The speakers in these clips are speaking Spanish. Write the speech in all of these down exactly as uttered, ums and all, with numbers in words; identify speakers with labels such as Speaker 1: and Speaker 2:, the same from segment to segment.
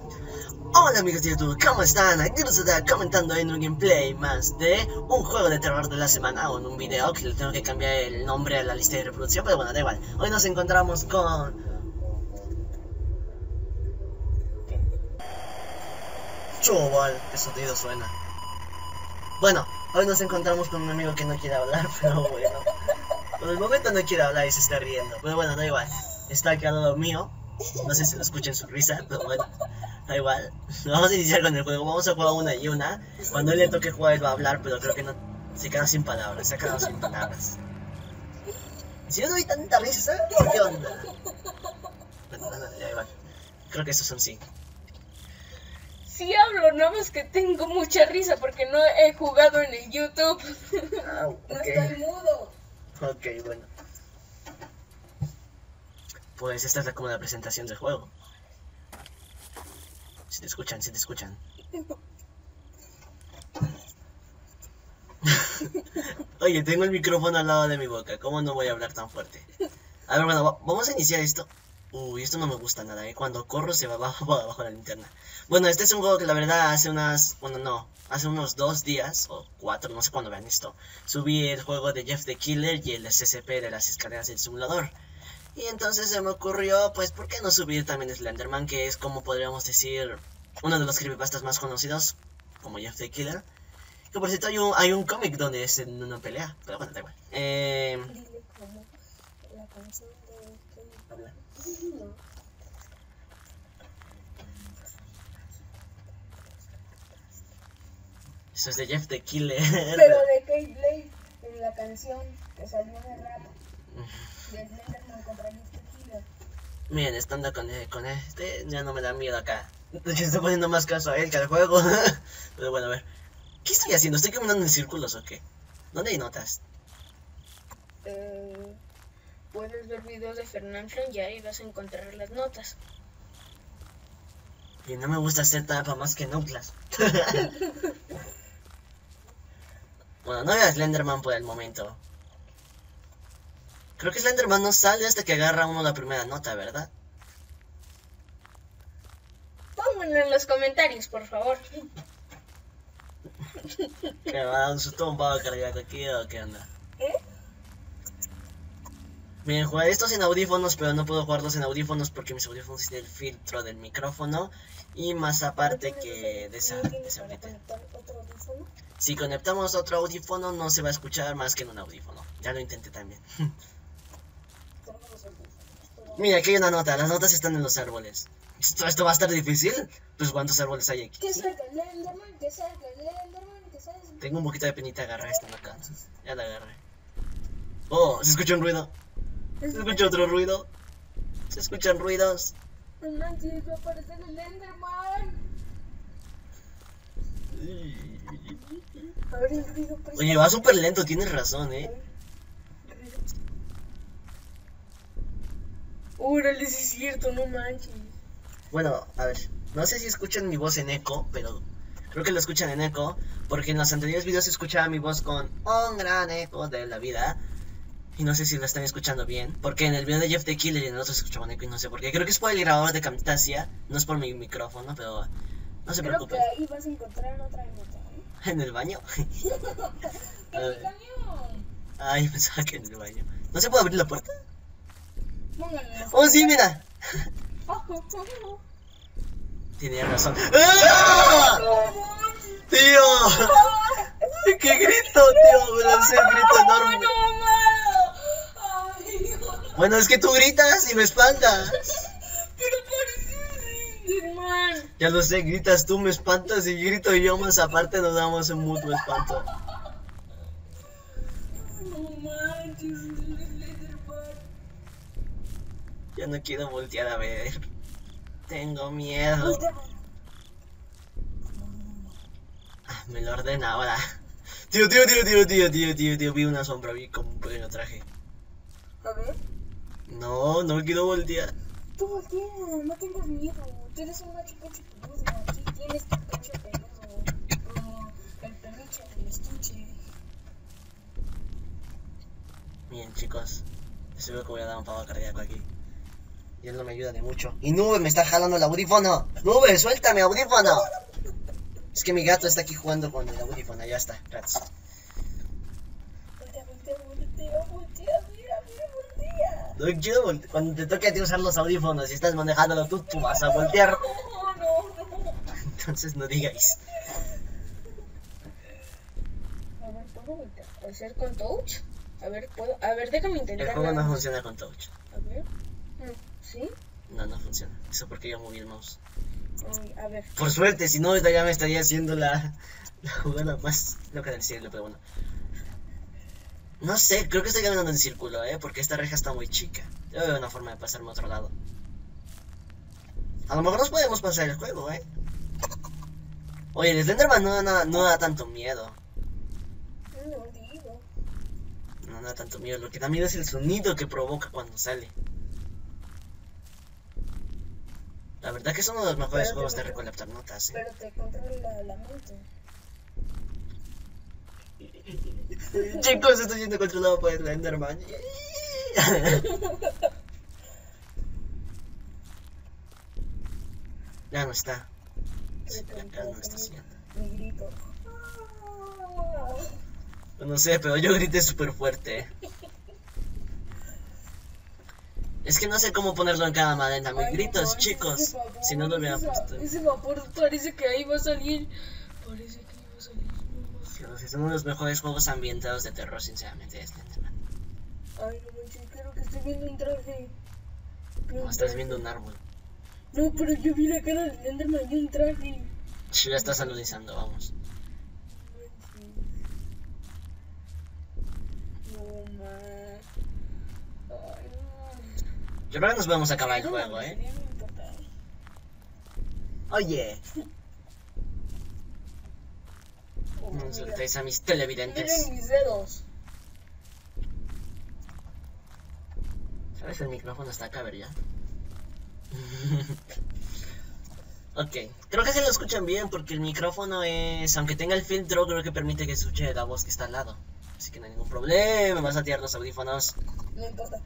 Speaker 1: Hola amigos de YouTube, ¿cómo están? Aquí nos está comentando en un gameplay más de un juego de terror de la semana, o en un video que le tengo que cambiar el nombre a la lista de reproducción, pero bueno, da igual. Hoy nos encontramos con... Chaval, qué sonido suena. Bueno, hoy nos encontramos con un amigo que no quiere hablar, pero bueno. Por el momento no quiere hablar y se está riendo, pero bueno, da igual. Está aquí al lado mío, no sé si lo escuchan su risa, pero bueno. Da igual, vamos a iniciar con el juego, vamos a jugar una y una. Cuando él le toque jugar él va a hablar, pero creo que no, se queda sin palabras, se ha quedado sin palabras. Si yo doy tanta risa, ¿qué onda? Bueno, no, no, ya igual. Creo que esos son sí.
Speaker 2: Sí hablo, nada más que tengo mucha risa porque no he jugado en el YouTube.
Speaker 1: Ah, ok.
Speaker 2: No estoy mudo.
Speaker 1: Ok, bueno. Pues esta es la, como la presentación del juego. Si te escuchan, si te escuchan. Oye, tengo el micrófono al lado de mi boca. ¿Cómo no voy a hablar tan fuerte? A ver, bueno, vamos a iniciar esto. Uy, esto no me gusta nada, ¿eh? Cuando corro se va abajo, abajo la linterna. Bueno, este es un juego que la verdad hace unas... Bueno, no. Hace unos dos días, o cuatro, no sé cuándo vean esto. Subí el juego de Jeff the Killer y el S C P de las escaleras del simulador. Y entonces se me ocurrió, pues, ¿por qué no subir también Slenderman? Que es, como podríamos decir, uno de los creepypastas más conocidos, como Jeff the Killer. Que por cierto hay un, hay un cómic donde es en una pelea, pero bueno, da igual. Eh...
Speaker 2: Dile cómo la canción de...
Speaker 1: Habla.
Speaker 2: No.
Speaker 1: Eso es de Jeff the Killer.
Speaker 2: Pero de Kate Blade, en la canción que salió de rap de Slenderman contra Mister Killer.
Speaker 1: Miren, estando con, con este, ya no me da miedo acá. Estoy poniendo más caso a él que al juego. Pero bueno, a ver. ¿Qué estoy haciendo? ¿Estoy caminando en círculos o qué? ¿Dónde hay notas?
Speaker 2: Eh, puedes ver videos de Fernando y ahí vas a encontrar las notas.
Speaker 1: Y no me gusta hacer trampa más que en Outlast. Bueno, no veo a Slenderman por el momento. Creo que Slenderman no sale hasta que agarra uno la primera nota, ¿verdad?
Speaker 2: Pónganlo en los comentarios, por favor.
Speaker 1: ¿Que me va a dar un susto un pavo cardíaco aquí o qué onda?
Speaker 2: ¿Eh?
Speaker 1: Miren, jugaré estos en audífonos, pero no puedo jugarlos en audífonos porque mis audífonos tienen el filtro del micrófono. Y más aparte que de esa... De esa si conectamos otro audífono no se va a escuchar más que en un audífono. Ya lo intenté también. Mira, aquí hay una nota. Las notas están en los árboles. ¿Esto, esto va a estar difícil? Pues ¿cuántos árboles hay aquí?
Speaker 2: Que salga el Enderman, que salga el Enderman, que salga el...
Speaker 1: Tengo un poquito de penita agarrar esta nota. Ya la agarré. Oh, se escucha un ruido. Se escucha otro ruido. Se escuchan ruidos.
Speaker 2: No manches, va a aparecer el Enderman. A ver el ruido, pues.
Speaker 1: Oye, va súper lento, tienes razón, eh.
Speaker 2: Órale, sí es cierto, no manches.
Speaker 1: Bueno, a ver, no sé si escuchan mi voz en eco, pero creo que lo escuchan en eco, porque en los anteriores videos se escuchaba mi voz con un gran eco de la vida. Y no sé si lo están escuchando bien, porque en el video de Jeff the Killer y en el otro se escuchaba un eco y no sé por qué. Creo que es por el grabador de Camtasia, no es por mi micrófono, pero no se
Speaker 2: Creo
Speaker 1: preocupen.
Speaker 2: que ahí vas a encontrar otra nota, ¿eh?
Speaker 1: ¿En el baño?
Speaker 2: ¡En el camión!
Speaker 1: Ay, pensaba que en el baño. ¿No se puede abrir la puerta?
Speaker 2: Pónganlo.
Speaker 1: ¡Oh, sí, mira! Tenía razón. ¡Ah! ¡Tío! ¡Qué grito, tío! Me lancé un grito enorme. Bueno, es que tú gritas y me espantas.
Speaker 2: Pero parece Slenderman.
Speaker 1: Ya lo sé, gritas tú, me espantas y grito yo, más aparte nos damos un mutuo espanto.
Speaker 2: No manches, es Slenderman.
Speaker 1: Ya no quiero voltear a ver. Tengo miedo. Ah, me lo ordena ahora. Tío, tío, tío, tío, tío, tío, tío, tío, vi una sombra, vi como un pequeño traje.
Speaker 2: A ver.
Speaker 1: No, no quiero voltear.
Speaker 2: Tú voltea, no tengas miedo. Tú eres una chica chiquitosa. Aquí tienes tu pecho peludo. Como el peluche del estuche.
Speaker 1: Miren, chicos, seguro que voy a dar un pavo cardíaco aquí. Y él no me ayuda de mucho. Y Nube me está jalando el audífono. Nube, suéltame audífono. Es que mi gato está aquí jugando con el audífono. Ya está, gracias.
Speaker 2: Voltea, voltea, voltea, voltea, mira, mira, voltea.
Speaker 1: No quiero voltear. Cuando te toque a ti usar los audífonos y estás manejándolo tú, tú vas a voltear.
Speaker 2: No, no, no.
Speaker 1: Entonces no digáis.
Speaker 2: A ver, ¿puedo voltear? ¿Hacer con touch? A ver, ¿puedo? A ver, déjame intentar.
Speaker 1: El juego no
Speaker 2: nada más.
Speaker 1: funciona con touch.
Speaker 2: A ver. Mm, ¿Sí?
Speaker 1: No, no funciona. Eso porque yo moví el mouse.
Speaker 2: Ay, a ver.
Speaker 1: Por suerte, si no, ahorita ya me estaría haciendo la, la jugada más loca del cielo, pero bueno. No sé, creo que estoy caminando en círculo, ¿eh? Porque esta reja está muy chica. Yo veo una forma de pasarme a otro lado. A lo mejor nos podemos pasar el juego, ¿eh? Oye, el Slenderman no, no, no da tanto miedo.
Speaker 2: No digo.
Speaker 1: No da tanto miedo. Lo que da miedo es el sonido que provoca cuando sale. La verdad que es uno de los mejores
Speaker 2: Pero
Speaker 1: juegos
Speaker 2: te-
Speaker 1: de recolectar notas, ¿eh?
Speaker 2: Pero te controla la mente.
Speaker 1: Chicos, estoy siendo controlado por el Slenderman. Ya no está. Sí, ya, ya no está haciendo.
Speaker 2: Mi grito.
Speaker 1: No sé, pero yo grité súper fuerte. Es que no sé cómo ponerlo en cada manera. Mis
Speaker 2: Ay,
Speaker 1: gritos,
Speaker 2: no,
Speaker 1: chicos.
Speaker 2: ese vapor,
Speaker 1: Si no lo hubiera
Speaker 2: ese va-
Speaker 1: puesto.
Speaker 2: Ese vapor parece que ahí va a salir. Parece que ahí va a salir. No sé.
Speaker 1: Dios, es uno de los mejores juegos ambientados de terror, sinceramente, es Slenderman.
Speaker 2: Ay, no manches, creo que estoy viendo un traje. Creo
Speaker 1: No,
Speaker 2: que-
Speaker 1: estás viendo un árbol.
Speaker 2: No, pero yo vi la cara de Enderman y un traje.
Speaker 1: Ya estás saludizando, vamos.
Speaker 2: No, man. Ay, no.
Speaker 1: Yo creo que nos podemos acabar el
Speaker 2: No,
Speaker 1: juego,
Speaker 2: no,
Speaker 1: ¿eh?
Speaker 2: no me importa.
Speaker 1: Oye,
Speaker 2: Oh,
Speaker 1: no
Speaker 2: mira.
Speaker 1: insultéis a mis televidentes.
Speaker 2: Miren mis dedos.
Speaker 1: ¿Sabes? El micrófono está acá, ¿verdad? Ok, creo que se lo escuchan bien porque el micrófono es, aunque tenga el filtro, creo que permite que se escuche la voz que está al lado. Así que no hay ningún problema, vas a tirar los audífonos.
Speaker 2: No importa.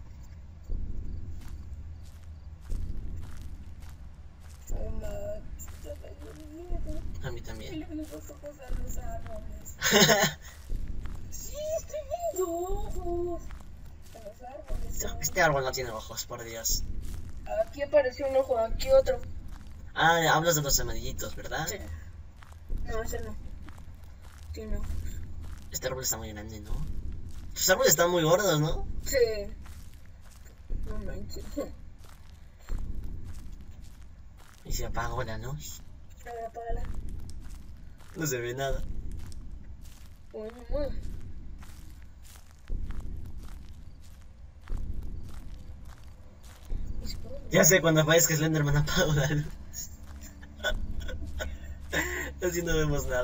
Speaker 2: Ay, man.
Speaker 1: A mí también.
Speaker 2: Mira los ojos a los árboles. Sí, estoy viendo ojos. A los árboles. ¿no?
Speaker 1: Este árbol no tiene ojos, por Dios.
Speaker 2: Aquí apareció un ojo, aquí otro.
Speaker 1: Ah, hablas de los amarillitos, ¿verdad?
Speaker 2: Sí. No, ese no. Tiene ojos.
Speaker 1: Este árbol está muy grande, ¿no? Tus árboles están muy gordos, ¿no?
Speaker 2: Sí. No manches.
Speaker 1: Y se apagó la luz.
Speaker 2: A ver, apágala.
Speaker 1: No se ve nada.
Speaker 2: Uy, mamá.
Speaker 1: Ya sé, cuando aparezca Slenderman apago la luz. Así no vemos nada.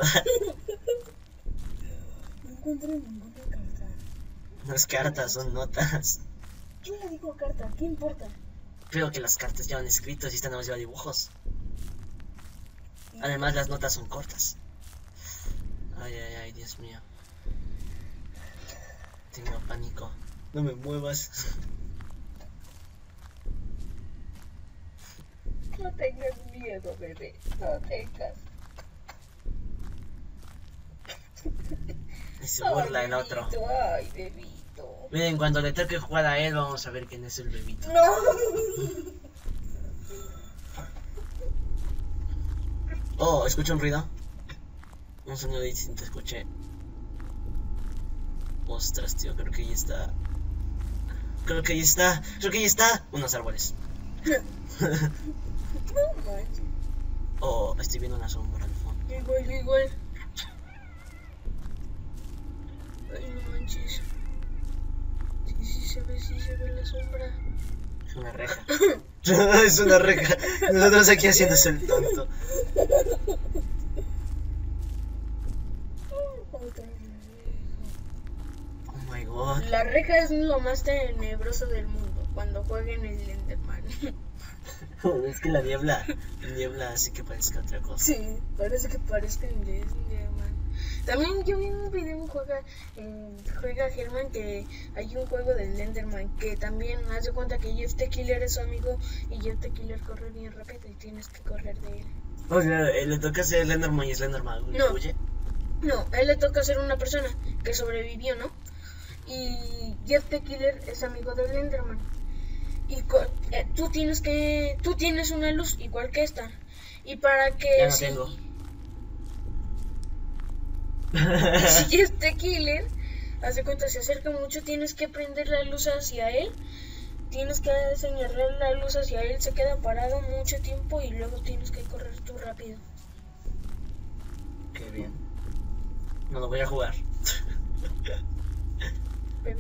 Speaker 2: No encuentro ninguna carta.
Speaker 1: No es cartas, son notas.
Speaker 2: Yo le digo carta, ¿qué importa?
Speaker 1: Creo que las cartas llevan escritos y esta no lleva dibujos. Además, las notas son cortas. Ay, ay, ay, Dios mío. Tengo pánico. No me muevas.
Speaker 2: No tengas miedo, bebé. No tengas.
Speaker 1: Y se burla el otro.
Speaker 2: Bebito, ay, bebito.
Speaker 1: Miren, cuando le toque jugar a él, vamos a ver quién es el bebito.
Speaker 2: No.
Speaker 1: Oh, escucho un ruido. Un sonido distinto, escuché. Ostras, tío, creo que ahí está. Creo que ahí está. Creo que ahí está. Unos árboles.
Speaker 2: No manches.
Speaker 1: Oh, estoy viendo una sombra al fondo.
Speaker 2: Igual, igual. Ay, no manches. Sí, sí se ve, sí se ve la sombra.
Speaker 1: Es una reja. Es una reja. Nosotros aquí haciéndose el tonto.
Speaker 2: Otra reja.
Speaker 1: Oh my god.
Speaker 2: La reja es lo más tenebroso del mundo cuando jueguen el Enderman.
Speaker 1: Es que la niebla. La niebla hace que parezca otra cosa.
Speaker 2: Sí, parece que parezca el Enderman. También yo vi un video en Juega, en Juega Germán, que hay un juego del Slenderman que también hace cuenta que Jeff the Killer es su amigo y Jeff the Killer corre bien rápido y tienes que correr de él.
Speaker 1: O sea, eh, le toca ser Slenderman y Slenderman
Speaker 2: No.
Speaker 1: huye.
Speaker 2: No, a él le toca ser una persona que sobrevivió, ¿no? Y Jeff the Killer es amigo del Slenderman. Y co- eh, tú tienes que tú tienes una luz igual que esta. Y para que
Speaker 1: Ya no
Speaker 2: si,
Speaker 1: tengo.
Speaker 2: y si Jeff the Killer hace cuenta se acerca mucho, tienes que prender la luz hacia él. Tienes que señalar la luz hacia él, se queda parado mucho tiempo y luego tienes que correr tú rápido.
Speaker 1: Qué bien. No lo voy a jugar.
Speaker 2: Bebé.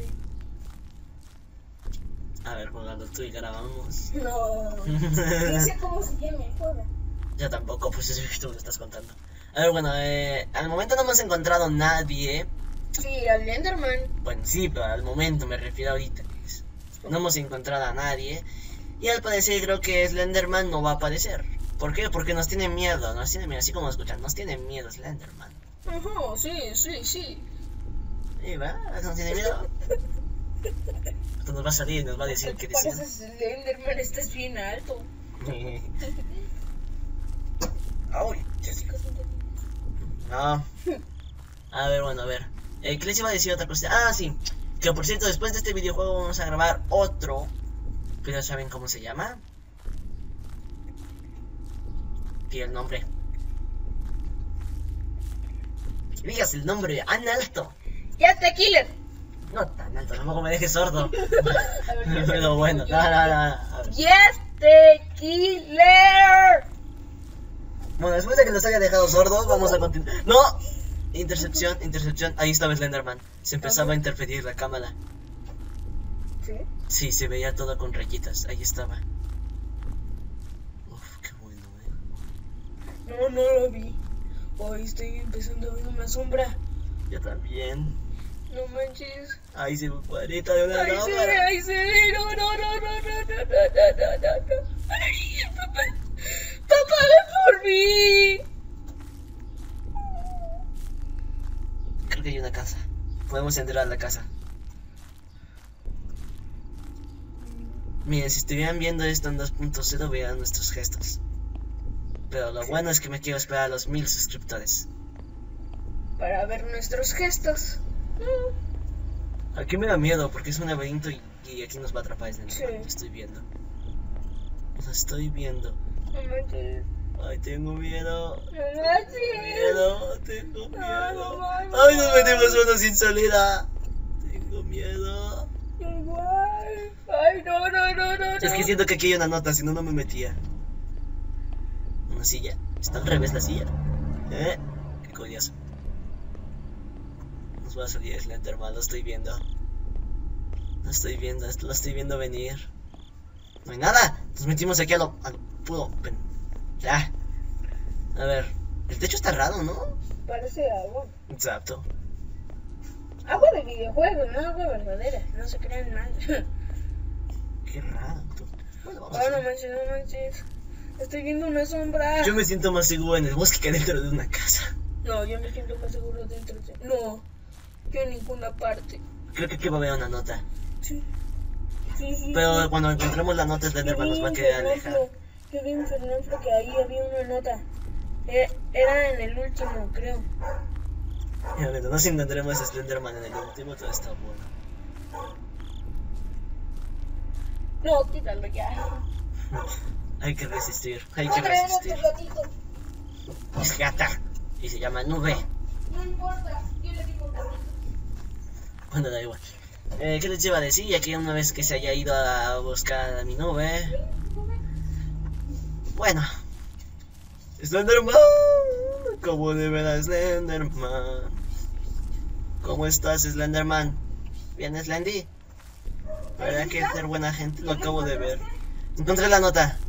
Speaker 1: A ver, jugando tú y grabamos.
Speaker 2: No, no sé cómo se llama el juego.
Speaker 1: Yo tampoco, pues eso que tú me estás contando. A ver, bueno, eh, al momento no hemos encontrado nadie.
Speaker 2: Sí, al Enderman.
Speaker 1: Bueno, sí, pero al momento me refiero ahorita. pues, No hemos encontrado a nadie. Y al parecer creo que Slenderman no va a aparecer. ¿Por qué? Porque nos tiene miedo, nos tiene miedo, así como escuchan, nos tiene miedo Slenderman.
Speaker 2: Ajá, sí, sí, sí.
Speaker 1: ¿Y va? ¿Nos tiene miedo? Esto nos va a salir y nos va a decir que decía.
Speaker 2: Pareces Enderman, estás bien alto.
Speaker 1: Ay,
Speaker 2: Chicos,
Speaker 1: no. A ver, bueno, a ver. Eh, ¿Qué les iba a decir otra cosa? Ah, sí. Que por cierto, después de este videojuego vamos a grabar otro. Pero ¿saben cómo se llama? Pide el nombre. Que digas el nombre, ¡an alto!
Speaker 2: ¡Ya te killer!
Speaker 1: No tan alto, tampoco me dejes sordo.
Speaker 2: A ver,
Speaker 1: Pero bueno, no, no, no. A ver.
Speaker 2: ¡Yes, the killer!
Speaker 1: Bueno, después de que los haya dejado sordos, vamos a continuar. ¡No! Intercepción, intercepción. Ahí estaba Slenderman. Se empezaba a interferir la cámara.
Speaker 2: ¿Sí?
Speaker 1: Sí, se veía todo con rayitas. Ahí estaba. Uf, qué bueno, eh.
Speaker 2: No, no lo vi. Hoy estoy empezando a ver una sombra.
Speaker 1: Yo también.
Speaker 2: No manches.
Speaker 1: Ahí se ve cuadrita de una
Speaker 2: Ahí se ve,
Speaker 1: cámara.
Speaker 2: ahí se ve. No, no, no, no, no, no, no, no, no, no. Ay, papá. Papá, ven por mí.
Speaker 1: Creo que hay una casa. Podemos entrar a la casa. Miren, si estuvieran viendo esto en dos punto cero, vean nuestros gestos. Pero lo bueno es que me quiero esperar a los mil suscriptores.
Speaker 2: Para ver nuestros gestos.
Speaker 1: Aquí me da miedo porque es un laberinto y, y aquí nos va a atrapar el
Speaker 2: Sí.
Speaker 1: Lo estoy viendo. Lo estoy viendo.
Speaker 2: No manches.
Speaker 1: Ay, tengo miedo.
Speaker 2: No
Speaker 1: Tengo
Speaker 2: manches.
Speaker 1: miedo, tengo
Speaker 2: Ay,
Speaker 1: miedo.
Speaker 2: mamá,
Speaker 1: Ay, nos
Speaker 2: mamá.
Speaker 1: metemos uno sin salida. Tengo miedo.
Speaker 2: Igual. Ay, no, no, no, no.
Speaker 1: Es que
Speaker 2: no.
Speaker 1: siento que aquí hay una nota, si no, no me metía. Una silla. Está al revés la silla. ¿Eh? Qué curioso. Nos va a salir Slenderman, lo estoy viendo. Lo estoy viendo, lo estoy viendo venir. No hay nada. Nos metimos aquí a lo, a lo puro. pen- Ya. A ver. El techo está raro, ¿no?
Speaker 2: Parece agua.
Speaker 1: Exacto.
Speaker 2: Agua de videojuego, no agua verdadera. No se crean mal.
Speaker 1: Qué raro. tú. Bueno, vamos a
Speaker 2: Oh, no
Speaker 1: ver.
Speaker 2: manches, no manches. Estoy viendo una sombra.
Speaker 1: Yo me siento más seguro en el bosque que dentro de una casa.
Speaker 2: No, yo me siento más seguro dentro de... No, yo en ninguna parte.
Speaker 1: Creo que aquí va a haber una nota.
Speaker 2: Sí. Sí, sí.
Speaker 1: Pero
Speaker 2: sí.
Speaker 1: cuando encontremos la nota, Slenderman nos va a querer alejar.
Speaker 2: Yo vi en Fernando que ahí había una nota. Eh, Era en el último, creo.
Speaker 1: Y a ver, no si encontremos a Slenderman en el último, todo está bueno.
Speaker 2: No, quítalo ya.
Speaker 1: Hay que resistir, hay
Speaker 2: No
Speaker 1: que
Speaker 2: crean
Speaker 1: resistir.
Speaker 2: este gatito.
Speaker 1: Es gata y se llama Nube.
Speaker 2: No importa, yo le digo gatito.
Speaker 1: Bueno, da igual. Eh, ¿Qué les iba a decir? Ya que una vez que se haya ido a buscar a mi nube. Bueno. Slenderman. ¿Cómo de ver a Slenderman? ¿Cómo estás, Slenderman? ¿Bien, Slendy? ¿Verdad que es ser buena gente? Lo acabo de ver. Encontré la nota.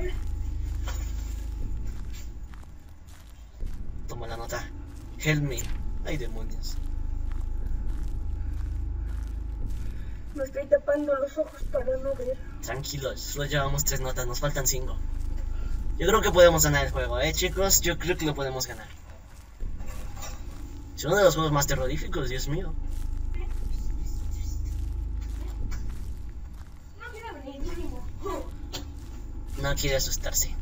Speaker 1: Toma la nota. Help me. Ay, demonios.
Speaker 2: Me estoy tapando los ojos para no ver.
Speaker 1: Tranquilos, solo llevamos tres notas, nos faltan cinco. Yo creo que podemos ganar el juego, eh chicos, yo creo que lo podemos ganar. Es uno de los juegos más terroríficos, Dios mío. No quiere asustarse.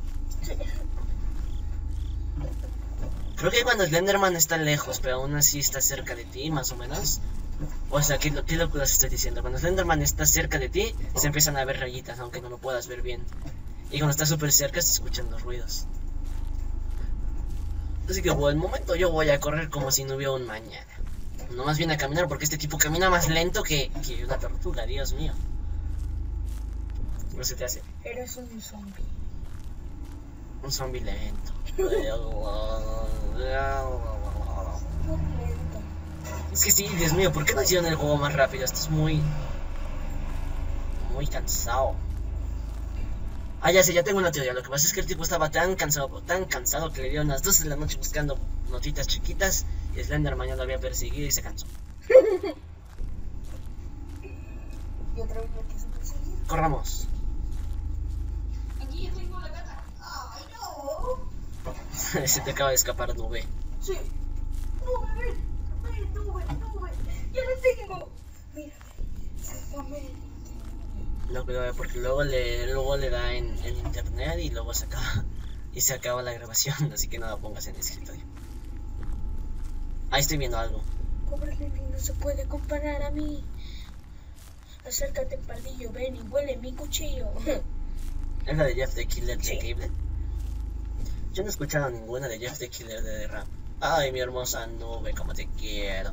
Speaker 1: Creo que cuando Slenderman está lejos, pero aún así está cerca de ti, más o menos. O sea, ¿qué, qué locuras estoy diciendo? Cuando Slenderman está cerca de ti, se empiezan a ver rayitas, aunque no lo puedas ver bien. Y cuando está súper cerca, se escuchan los ruidos. Así que por el momento yo voy a correr como si no hubiera un mañana. No más bien a caminar, porque este tipo camina más lento que, que una tortuga, Dios mío. ¿Qué se te hace?
Speaker 2: Eres un zombie.
Speaker 1: Un zombie lento. Es que sí, Dios mío, ¿por qué no hicieron el juego más rápido? Esto es muy... muy cansado. Ah, ya sé, ya tengo una teoría. Lo que pasa es que el tipo estaba tan cansado, tan cansado que le dieron las doce de la noche buscando notitas chiquitas y Slenderman ya lo había perseguido y se cansó.
Speaker 2: Y otra vez lo quiso perseguir.
Speaker 1: Corramos.
Speaker 2: Aquí ya tengo la gata. Ay, no.
Speaker 1: Se te acaba de escapar nube.
Speaker 2: Sí. Nube, ven. Ven, nube, nube. Ya la tengo. Mira, exactamente.
Speaker 1: No, cuidado, porque luego le, luego le da en, en internet y luego se acaba, y se acaba la grabación, así que no la pongas en el escritorio. Ahí estoy viendo algo.
Speaker 2: Pobre Lenny, no se puede comparar a mí. Acércate, pardillo, ven y huele mi cuchillo.
Speaker 1: Es la de Jeff the Killer de
Speaker 2: Sí.
Speaker 1: Cable. Yo no he escuchado ninguna de Jeff the Killer de The Rap. Ay, mi hermosa nube, como te quiero.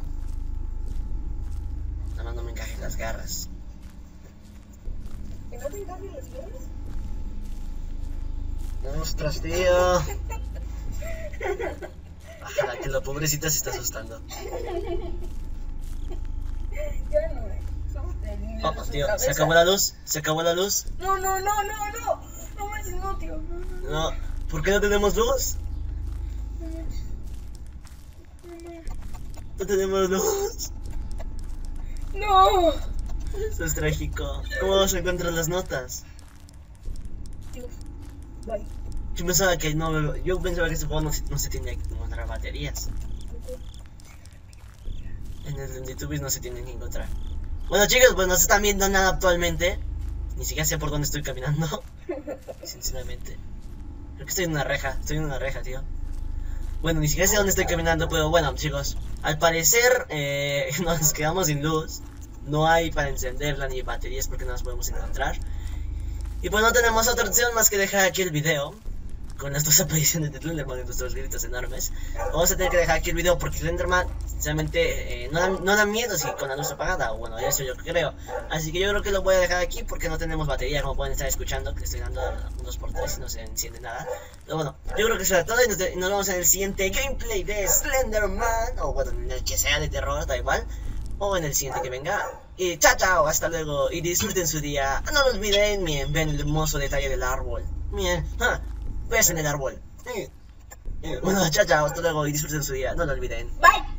Speaker 1: Nada más no me encajes las garras.
Speaker 2: ¿Que no te engañen las piernas?
Speaker 1: Ostras, tío. Ojalá que la pobrecita se está asustando.
Speaker 2: Ya no, eh. Somos terribles.
Speaker 1: Oh,
Speaker 2: su
Speaker 1: tío, se
Speaker 2: cabeza.
Speaker 1: acabó la luz, se acabó la luz.
Speaker 2: No, no, no, no, no. No manches, no, tío. No, no, no.
Speaker 1: No, ¿por qué no tenemos luz?
Speaker 2: No manches. No manches.
Speaker 1: No tenemos luz.
Speaker 2: No.
Speaker 1: Eso es trágico. ¿Cómo vamos a encontrar las notas?
Speaker 2: Dios. Bye.
Speaker 1: Yo pensaba que no, yo pensaba que este juego no, se- no se tenía que encontrar baterías. En el de YouTube no se tienen que encontrar. Bueno, chicos, pues no se están viendo nada actualmente. Ni siquiera sé por dónde estoy caminando. Sinceramente. Creo que estoy en una reja, estoy en una reja, tío. Bueno, ni siquiera sé dónde estoy caminando, pero bueno, chicos. Al parecer, eh, nos quedamos sin luz. No hay para encenderla ni baterías porque no las podemos encontrar. Y pues no tenemos otra opción más que dejar aquí el video. Con las dos apariciones de Slenderman y nuestros gritos enormes. Vamos a tener que dejar aquí el video porque Slenderman sinceramente eh, no, da, no da miedo si con la luz apagada. O bueno, eso yo creo. Así que yo creo que lo voy a dejar aquí porque no tenemos batería, como pueden estar escuchando. Que le estoy dando un dos por tres y no se enciende nada. Pero bueno, yo creo que eso era todo y nos, de, y nos vemos en el siguiente gameplay de Slenderman. O bueno, en el que sea de terror, da igual. O en el siguiente que venga. Y chao, chao, hasta luego. Y disfruten su día. No lo olviden, miren, ven el hermoso detalle del árbol. Miren, ja, ves en el árbol. Eh, eh, bueno, chao, chao, hasta luego y disfruten su día. No lo olviden.
Speaker 2: Bye.